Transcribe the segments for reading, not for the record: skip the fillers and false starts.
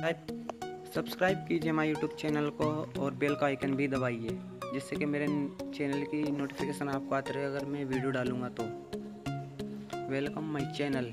Subscribe कीजिए हमारे YouTube channel को और बेल का आइकन भी दबाइए, जिससे कि मेरे चैनल की नोटिफिकेशन आपको आते रहे अगर मैं वीडियो डालूँगा तो। Welcome my channel.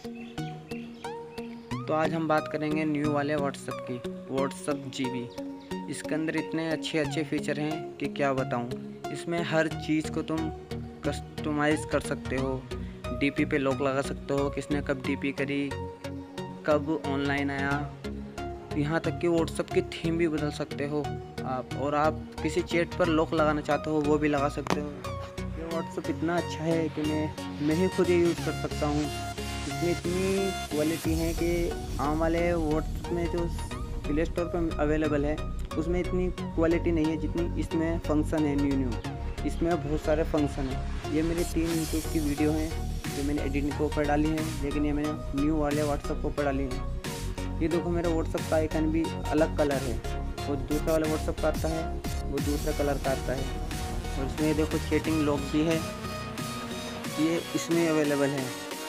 तो आज हम बात करेंगे न्यू वाले व्हाट्सएप की, व्हाट्सएप जीबी। इसके अंदर इतने अच्छे फीचर हैं कि क्या बताऊं। इसमें हर चीज़ को तुम कस्टमाइज़ कर सकते हो। डीपी पे लॉक लगा सकते हो, किसने कब डीपी करी, कब ऑनलाइन आया, यहाँ तक कि व्हाट्सएप की थीम भी बदल सकते हो आप। और आप किसी चैट पर लॉक लगाना चाहते हो वो भी लगा सकते हो। ये व्हाट्सएप इतना अच्छा है कि मैं ही खुद ये यूज़ कर सकता हूँ। इसमें इतनी क्वालिटी है कि आम वाले व्हाट्सएप में जो प्ले स्टोर पर अवेलेबल है उसमें इतनी क्वालिटी नहीं है जितनी इसमें फ़ंक्शन है न्यू। इसमें बहुत सारे फंक्शन हैं। ये मेरी 3 यूट्यूब की वीडियो हैं जो मैंने एडिटिंग के ऊपर डाली हैं, लेकिन ये मैंने न्यू वाले व्हाट्सएप के ऊपर डाली हैं। ये देखो मेरा व्हाट्सएप का आइकन भी अलग कलर है, वो दूसरा वाला व्हाट्सएप का आता है वो दूसरा कलर का आता है। और इसमें देखो चैटिंग लॉक भी है, ये इसमें अवेलेबल है।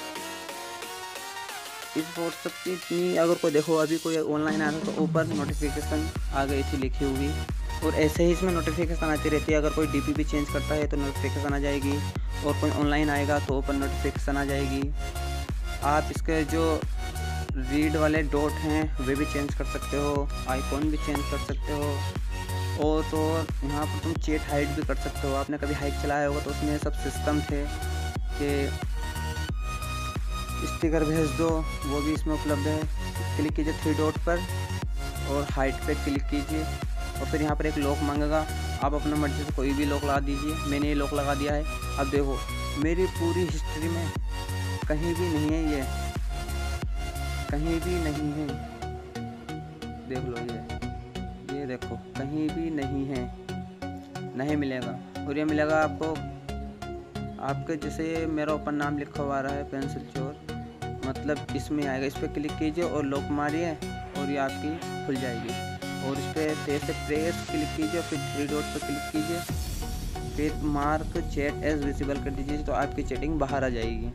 इस व्हाट्सएप की इतनी अगर कोई देखो अभी कोई ऑनलाइन आता तो ऊपर नोटिफिकेशन आ गई थी लिखी होगी, और ऐसे ही इसमें नोटिफिकेशन आती रहती है। अगर कोई डीपी भी चेंज करता है तो नोटिफिकेशन आ जाएगी, और कोई ऑनलाइन आएगा तो ऊपर नोटिफिकेशन आ जाएगी। आप इसके जो रीड वाले डॉट हैं वे भी चेंज कर सकते हो, आइकॉन भी चेंज कर सकते हो। और तो यहाँ पर तुम चैट हाइड भी कर सकते हो। आपने कभी हाइड चलाया होगा तो उसमें सब सिस्टम थे कि स्टिकर भेज दो, वो भी इसमें उपलब्ध है। क्लिक कीजिए 3 डॉट पर और हाइड पे क्लिक कीजिए, और फिर यहाँ पर एक लॉक मांगेगा। आप अपना मर्जी से कोई भी लॉक लगा दीजिए। मैंने ये लॉक लगा दिया है। अब देखो मेरी पूरी हिस्ट्री में कहीं भी नहीं है, ये कहीं भी नहीं है। देख लो ये देखो कहीं भी नहीं है, नहीं मिलेगा। और ये मिलेगा आपको आपके जैसे मेरा ऊपर नाम लिखा हुआ रहा है पेंसिल चोर, मतलब इसमें आएगा। इस पर क्लिक कीजिए और लॉक मारिए और ये आपकी खुल जाएगी। और इस पर तेज से प्रेस क्लिक कीजिए, फिर 3 डॉट पर क्लिक कीजिए, फिर मार्क चैट एज विजिबल कर दीजिए तो आपकी चैटिंग बाहर आ जाएगी।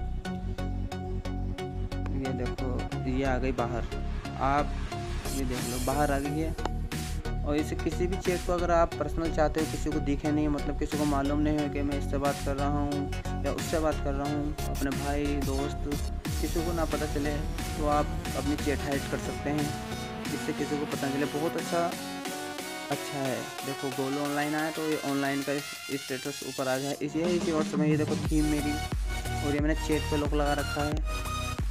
ये देखो ये आ गई बाहर, आप ये देख लो बाहर आ गई है। और इसे किसी भी चैट को अगर आप पर्सनल चाहते हो, किसी को दिखे नहीं, मतलब किसी को मालूम नहीं हो कि मैं इससे बात कर रहा हूँ या उससे बात कर रहा हूँ, अपने भाई दोस्त किसी को ना पता चले, तो आप अपनी चैट हाइड कर सकते हैं जिससे किसी को पता चले। बहुत अच्छा है। देखो गोल ऑनलाइन आया तो ये ऑनलाइन का स्टेटस ऊपर आ गया है। इसी व्हाट्सएप में ये देखो थीम मेरी, और ये मैंने चैट पे लॉक लगा रखा है।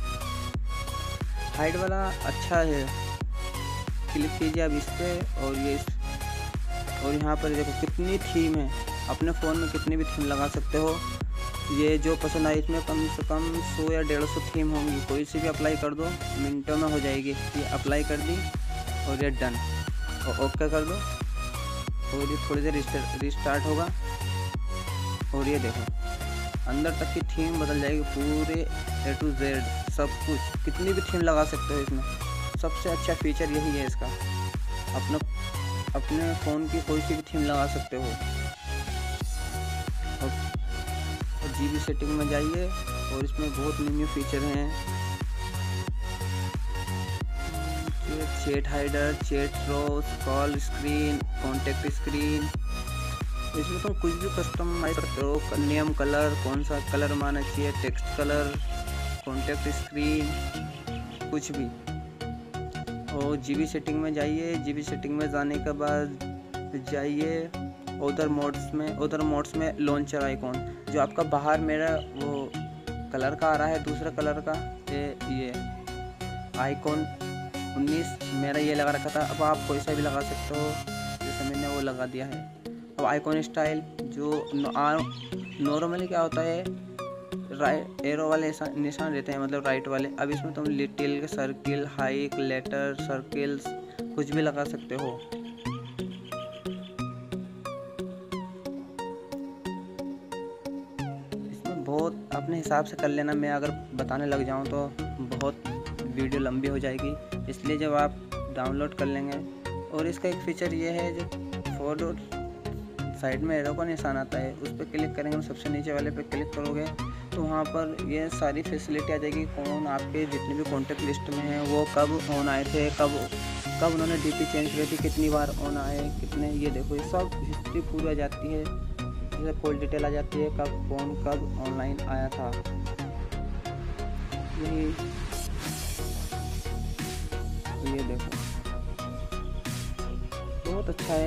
हाइड वाला अच्छा है। क्लिक कीजिए अब इस पर और यहाँ पर देखो कितनी थीम है। अपने फ़ोन में कितनी भी थीम लगा सकते हो। ये जो पसंद आई इसमें कम से कम 100 या 150 थीम होंगी। कोई सी भी अप्लाई कर दो, मिनटों में हो जाएगी। ये अप्लाई कर दी और ये डन, और ओके कर दो और ये थोड़ी देर रिस्टार्ट होगा। और ये देखो अंदर तक की थीम बदल जाएगी, पूरे A to Z सब कुछ। कितनी भी थीम लगा सकते हो इसमें। सबसे अच्छा फीचर यही है इसका। अपने फ़ोन की कोई सी भी थीम लगा सकते हो। और जीबी सेटिंग में जाइए और इसमें बहुत न्यू फीचर हैं। चैट हाइडर, चैट रोज, कॉल स्क्रीन, कॉन्टेक्ट स्क्रीन। इसमें तुम कुछ भी कस्टमाइज करते हो। नेम कलर, कौन सा कलर माना चाहिए, टेक्स्ट कलर, कॉन्टेक्ट स्क्रीन, कुछ भी। और जीबी सेटिंग में जाइए। जीबी सेटिंग में जाने के बाद जाइए अदर मोड्स में लॉन्चर आइकॉन, जो आपका बाहर मेरा वो कलर का आ रहा है, दूसरा कलर का ये आइकॉन 19 मेरा ये लगा रखा था। अब आप कोई सा भी लगा सकते हो, जैसे मैंने वो लगा दिया है। अब आइकॉन स्टाइल जो नॉर्मली क्या होता है, राइट एरो वाले निशान रहते हैं, मतलब राइट वाले। अब इसमें तुम little, circle, hike, letter, circles कुछ भी लगा सकते हो। इसमें बहुत अपने हिसाब से कर लेना। मैं अगर बताने लग जाऊं तो बहुत वीडियो लंबी हो जाएगी, इसलिए जब आप डाउनलोड कर लेंगे। और इसका एक फीचर ये है, जो फोटो साइड में एरो का निशान आता है उस पर क्लिक करेंगे, सबसे नीचे वाले पे क्लिक करोगे तो वहाँ पर ये सारी फैसिलिटी आ जाएगी, कौन आपके जितने भी कॉन्टेक्ट लिस्ट में हैं वो कब ऑन आए थे, कब उन्होंने डीपी चेंज की थी, कितनी बार ऑन आए, कितने, ये देखो ये सब हिस्ट्री पूरी आ जाती है। जैसे फुल डिटेल आ जाती है कब ऑनलाइन आया था। यही तो ये देखो बहुत अच्छा है।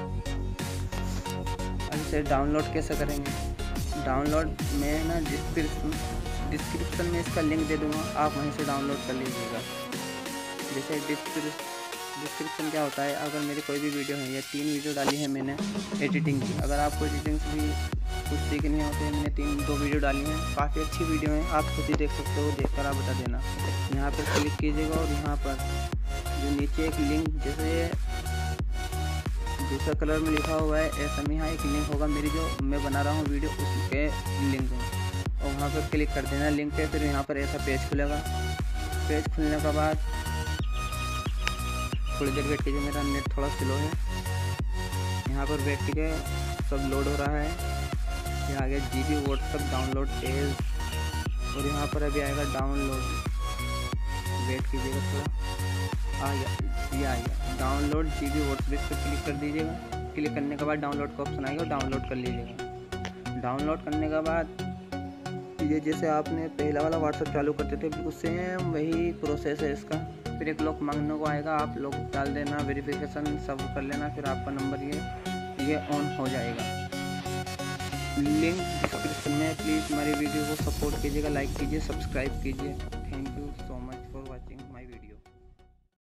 अब इसे डाउनलोड कैसे करेंगे? डाउनलोड मैं ना डिस्क्रिप्शन में इसका लिंक दे दूँगा, आप वहीं से डाउनलोड कर लीजिएगा। जैसे डिस्क्रिप्शन क्या होता है, अगर मेरी कोई भी वीडियो है, या 3 वीडियो डाली है मैंने एडिटिंग की, अगर आपको एडिटिंग से भी कुछ सीखनी होती है, मैंने 2 वीडियो डाली हैं, काफ़ी अच्छी वीडियो हैं, आप खुद ही देख सकते हो, देखकर आप बता देना। यहाँ पर क्लिक कीजिएगा और यहाँ पर जो नीचे एक लिंक जैसे दूसरा कलर में लिखा हुआ है, ऐसा में यहाँ एक लिंक होगा मेरी जो मैं बना रहा हूँ वीडियो, उसके लिंक में, और वहाँ पर क्लिक कर देना लिंक पे। फिर यहाँ पर ऐसा पेज खुलेगा। पेज खुलने के बाद थोड़ी देर वेट कीजिए, मेरा नेट थोड़ा स्लो है। यहाँ पर वेट कीजिए, सब लोड हो रहा है। यहाँ आ गया GB व्हाट्सएप डाउनलोड पेज, और यहाँ पर अभी आएगा डाउनलोड। वेट कीजिएगा थोड़ा, आ गया, ये आ गया डाउनलोड GB व्हाट्सएप। इस पर क्लिक कर दीजिएगा। क्लिक करने के बाद डाउनलोड का ऑप्शन आएगा, डाउनलोड कर लीजिएगा। डाउनलोड करने के बाद ये जैसे आपने पहला वाला व्हाट्सएप चालू करते थे बिल्कुल सेम वही प्रोसेस है इसका। फिर एक लोग मांगने को आएगा, आप लोग डाल देना, वेरिफिकेशन सब कर लेना, फिर आपका नंबर ये ऑन हो जाएगा। लिंक डिस्क्रिप्शन में। प्लीज़ हमारी वीडियो को सपोर्ट कीजिएगा, लाइक कीजिए, सब्सक्राइब कीजिए।